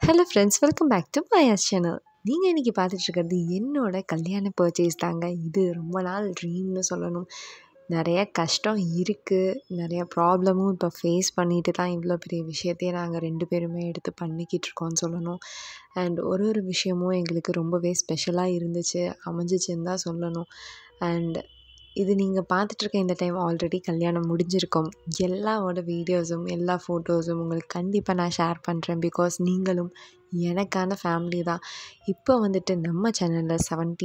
Hello friends, welcome back to Maya's channel. நீங்கள் இன்றைக்கி பார்த்துட்ருக்கிறது என்னோட கல்யாண பர்ச்சேஸ் தாங்க. இது ரொம்ப நாள் ட்ரீம்னு சொல்லணும். நிறைய கஷ்டம் இருக்குது, நிறையா ப்ராப்ளமும் இப்போ ஃபேஸ் பண்ணிட்டு தான் இவ்வளோ பெரிய விஷயத்தையே நாங்கள் 2 பேருமே எடுத்து பண்ணிக்கிட்டு இருக்கோம்னு சொல்லணும். அண்ட் ஒரு விஷயமும் எங்களுக்கு ரொம்பவே ஸ்பெஷலாக இருந்துச்சு, அமைஞ்சிச்சின்னு தான் சொல்லணும். அண்ட் இது நீங்கள் பார்த்துட்ருக்க இந்த டைம் ஆல்ரெடி கல்யாணம் முடிஞ்சிருக்கும். எல்லாவோட வீடியோஸும் எல்லா ஃபோட்டோஸும் உங்களுக்கு கண்டிப்பாக நான் ஷேர் பண்ணுறேன். பிகாஸ் நீங்களும் எனக்கான ஃபேமிலி தான். இப்போ வந்துட்டு நம்ம சேனலில்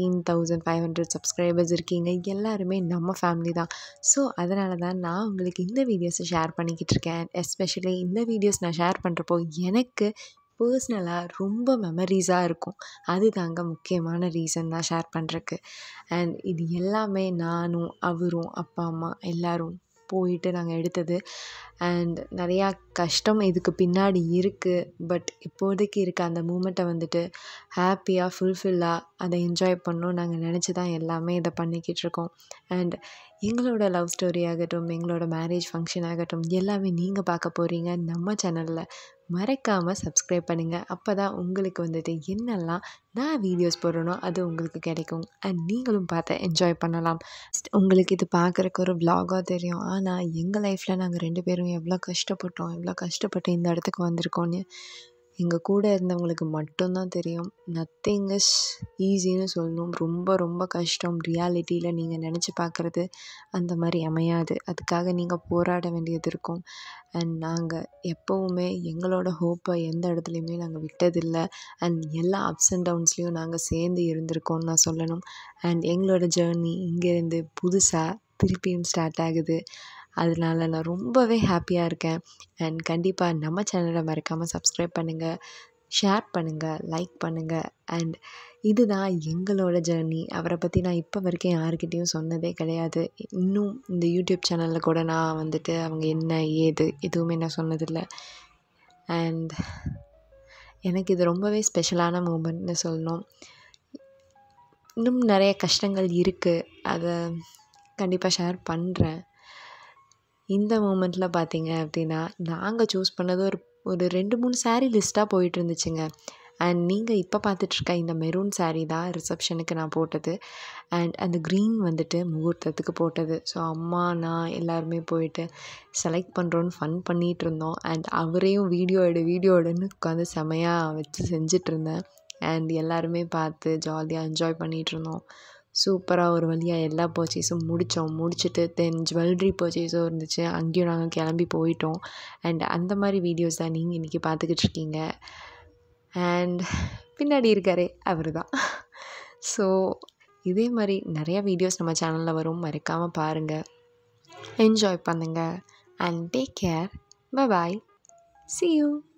17,500 சப்ஸ்கிரைபர்ஸ் இருக்கீங்க. எல்லாருமே நம்ம ஃபேமிலி தான். ஸோ அதனால தான் நான் உங்களுக்கு இந்த வீடியோஸை ஷேர் பண்ணிக்கிட்டு இருக்கேன். எஸ்பெஷலி இந்த வீடியோஸ் நான் ஷேர் பண்ணுறப்போ எனக்கு பர்ஸ்னலாக ரொம்ப மெமரிஸாக இருக்கும். அது தாங்க முக்கியமான ரீசன் நான் ஷேர் பண்ணுறக்கு. அண்ட் இது எல்லாமே நானும் அவரும் அப்பா அம்மா எல்லோரும் போயிட்டு நாங்கள் எடுத்தது. அண்ட் நிறையா கஷ்டம் இதுக்கு பின்னாடி இருக்குது. பட் இப்போதைக்கு இருக்க அந்த மூமெண்ட்டை வந்துட்டு ஹாப்பியாக ஃபுல்ஃபில்லாக அதை என்ஜாய் பண்ணணும் நாங்கள் நினச்சி தான் எல்லாமே இதை பண்ணிக்கிட்டு இருக்கோம். அண்ட் எங்களோட லவ் ஸ்டோரி ஆகட்டும், எங்களோட மேரேஜ் ஃபங்க்ஷன் ஆகட்டும், எல்லாமே நீங்கள் பார்க்க போகிறீங்க நம்ம சேனலில். மறக்காமல் சப்ஸ்கிரைப் பண்ணுங்கள். அப்போ தான் உங்களுக்கு வந்துட்டு என்னெல்லாம் நான் வீடியோஸ் போடுறேனோ அது உங்களுக்கு கிடைக்கும். அண்ட் நீங்களும் பார்த்து என்ஜாய் பண்ணலாம். உங்களுக்கு இது பார்க்குறக்கு ஒரு விலாகாக தெரியும். ஆனால் எங்கள் லைஃப்பில் நாங்கள் 2 பேரும் எவ்வளோ கஷ்டப்பட்டு இந்த இடத்துக்கு வந்திருக்கோன்னு எங்கள் கூட இருந்தவங்களுக்கு மட்டும்தான் தெரியும். நத்திங் இஸ் ஈஸின்னு சொல்லணும். ரொம்ப ரொம்ப கஷ்டம். ரியாலிட்டியில் நீங்கள் நினச்சி பார்க்குறது அந்த மாதிரி அமையாது. அதுக்காக நீங்கள் போராட வேண்டியது இருக்கும். அண்ட் நாங்கள் எப்போவுமே எங்களோட ஹோப்பை எந்த இடத்துலையுமே நாங்கள் விட்டதில்லை. அண்ட் எல்லா அப்ஸ் அண்ட் டவுன்ஸ்லேயும் நாங்கள் சேர்ந்து இருந்திருக்கோம்னு நான் சொல்லணும். அண்ட் எங்களோட ஜேர்னி இங்கேருந்து புதுசாக திருப்பியும் ஸ்டார்ட் ஆகுது. அதனால நான் ரொம்பவே ஹாப்பியாக இருக்கேன். அண்ட் கண்டிப்பாக நம்ம சேனலை மறக்காமல் சப்ஸ்கிரைப் பண்ணுங்கள், ஷேர் பண்ணுங்கள், லைக் பண்ணுங்கள். அண்ட் இதுதான் எங்களோட ஜேர்னி. அவரை பற்றி நான் இப்போ வரைக்கும் யாருக்கிட்டேயும் சொன்னதே கிடையாது. இன்னும் இந்த யூடியூப் சேனலில் கூட நான் வந்துட்டு அவங்க என்ன ஏது எதுவுமே நான் சொன்னதில்லை. அண்ட் எனக்கு இது ரொம்பவே ஸ்பெஷலான மூமெண்ட்னு சொல்லணும். இன்னும் நிறைய கஷ்டங்கள் இருக்குது, அதை கண்டிப்பாக ஷேர் பண்ணுறேன். இந்த மூமெண்ட்டில் பார்த்தீங்க அப்படின்னா நாங்கள் சூஸ் பண்ணது ஒரு 2-3 சாரீ லிஸ்ட்டாக போயிட்டு இருந்துச்சுங்க. அண்ட் நீங்கள் இப்போ பார்த்துட்ருக்க இந்த மெரூன் சாரீ தான் ரிசப்ஷனுக்கு நான் போட்டது. அண்ட் அந்த க்ரீன் வந்துட்டு முகூர்த்தத்துக்கு போட்டது. ஸோ அம்மா நான் எல்லாருமே போயிட்டு செலக்ட் பண்ணுறோன்னு ஃபன் பண்ணிகிட்டு இருந்தோம். அண்ட் அவரையும் வீடியோ எடுன்னு உட்காந்து செமையாக வச்சு செஞ்சிட்ருந்தேன். அண்ட் எல்லாருமே பார்த்து ஜாலியாக என்ஜாய் பண்ணிகிட்ருந்தோம். சூப்பராக ஒரு வழியாக எல்லா பர்ச்சேஸும் முடிச்சுட்டு தென் ஜுவல்லரி பர்ச்சேஸும் இருந்துச்சு. அங்கேயும் நாங்கள் கிளம்பி போயிட்டோம். அண்ட் அந்த மாதிரி வீடியோஸ் தான் நீங்கள் இன்றைக்கி பார்த்துக்கிட்டு இருக்கீங்க. அண்ட் பின்னாடி இருக்காரே அவர் தான். ஸோ இதே மாதிரி நிறையா வீடியோஸ் நம்ம சேனலில் வரும். மறக்காமல் பாருங்கள், என்ஜாய் பண்ணுங்கள். And take care. Bye bye. See you.